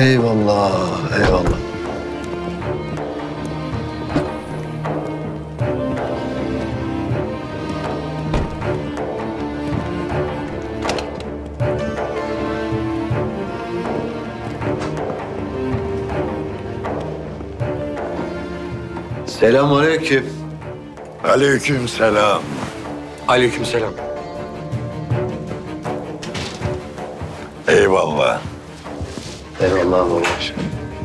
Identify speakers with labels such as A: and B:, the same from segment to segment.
A: Eyvallah, eyvallah. Selamünaleyküm.
B: Aleykümselam.
C: Aleykümselam.
B: Eyvallah.
A: Eyvallah babacığım.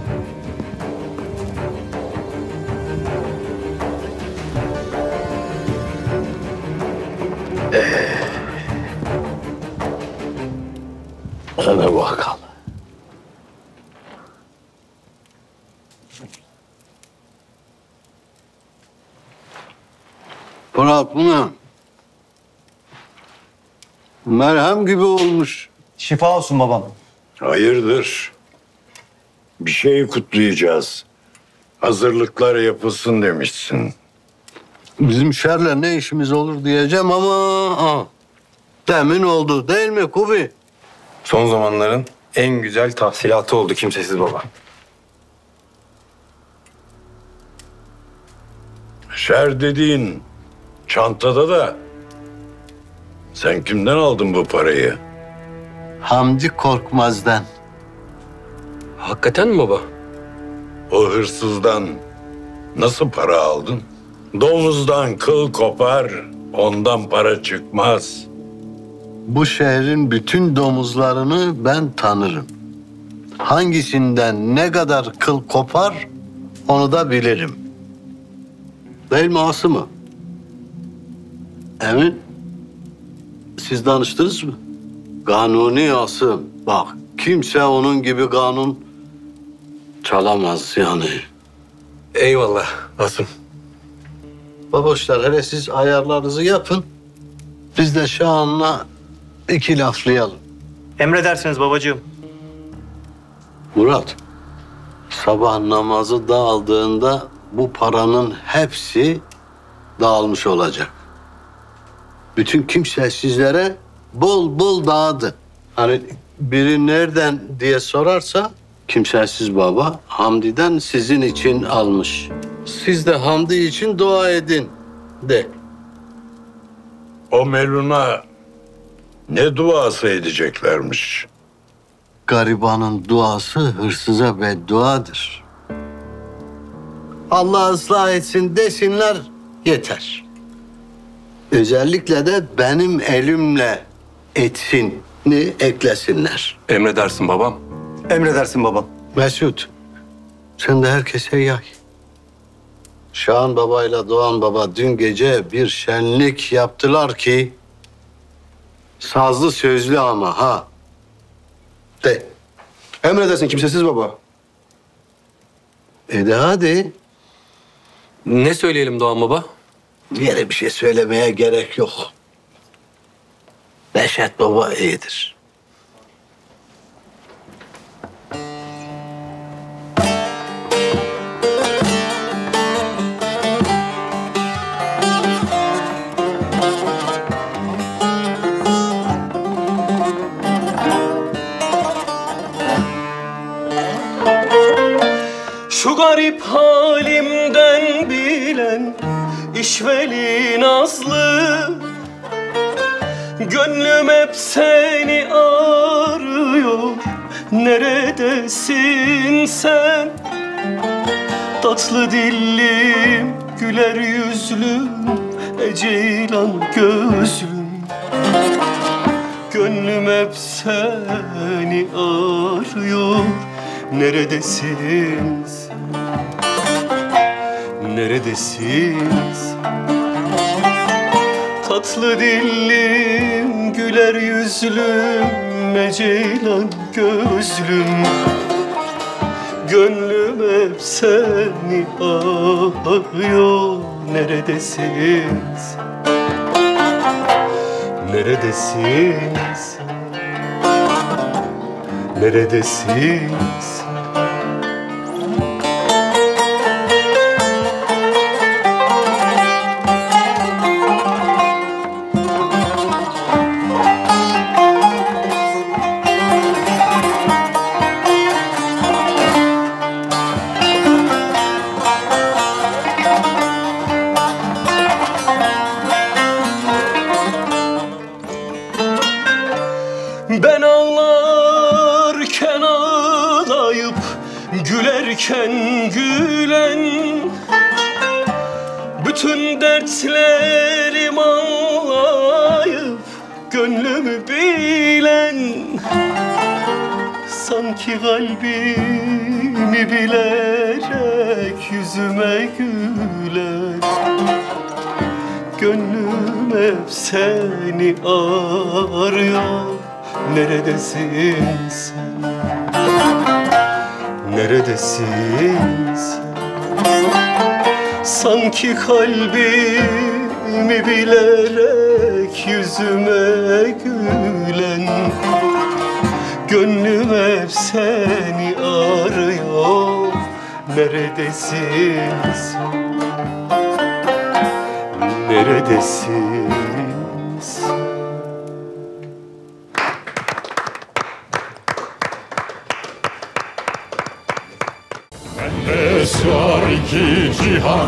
A: Hadi bakalım. Murat bu ne? Merhem gibi olmuş.
D: Şifa olsun babam.
B: Hayırdır? Bir şeyi kutlayacağız. Hazırlıklar yapılsın demişsin.
A: Bizim şerle ne işimiz olur diyeceğim ama... Demin oldu değil mi Kubi?
C: Son zamanların en güzel tahsilatı oldu kimsesiz baba.
B: Şer dediğin çantada da. Sen kimden aldın bu parayı?
A: Hamdi Korkmaz'dan.
C: Hakikaten mi baba?
B: O hırsızdan nasıl para aldın? Domuzdan kıl kopar, ondan para çıkmaz.
A: Bu şehrin bütün domuzlarını ben tanırım. Hangisinden ne kadar kıl kopar onu da bilirim. Değil mi Asım'ı? Emin, siz danıştınız mı? Kanuni Asım. Bak kimse onun gibi kanun çalamaz yani.
C: Eyvallah Asım.
A: Baboşlar hele siz ayarlarınızı yapın. Biz de Şahan'la iki laflayalım.
D: Emredersiniz babacığım.
A: Murat, sabah namazı dağıldığında bu paranın hepsi dağılmış olacak. Bütün kimsesizlere bol bol dağıdı. Hani biri nereden diye sorarsa kimsesiz baba Hamdi'den sizin için almış. Siz de Hamdi için dua edin de.
B: O meluna ne duası edeceklermiş?
A: Garibanın duası hırsıza bedduadır. Allah ıslah etsin desinler yeter. Özellikle de benim elimle etsin'i eklesinler.
C: Emredersin babam.
D: Emredersin babam.
A: Mesut, sen de herkese yay. Şahan babayla Doğan baba dün gece bir şenlik yaptılar ki... ...sazlı sözlü ama ha. De.
D: Emredersin kimsesiz baba.
A: De hadi.
C: Ne söyleyelim Doğan baba?
A: Yere bir şey söylemeye gerek yok. Neşet baba iyidir.
E: Şu garip halimden bilen işveli nazlı, gönlüm hep seni arıyor. Neredesin sen? Tatlı dillim, güler yüzlüm, ceylan gözlüm. Gönlüm hep seni arıyor. Neredesin sen? Neredesin sen? Tatlı dillim, güler yüzlüm, ceylan gözlüm. Gönlüm hep seni arıyor. Neredesin sen? Neredesin sen? Neredesin sen? gülerken gülen, bütün dertlerim ağlayıp gönlümü bilen, sanki kalbimi bilerek yüzüme güler. Gönlüm hep seni arıyor. Neredesin sen? Neredesin sen? Sanki kalbimi bilerek yüzüme gülen, gönlüm hep seni arıyor. Neredesin sen? Neredesin sen?
F: Bende sığar iki cihan,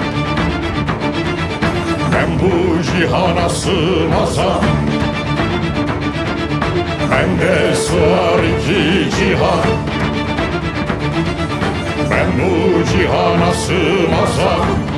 F: ben bu cihana sığmazam. Bende sığar iki cihan, ben bu cihana sığmazam.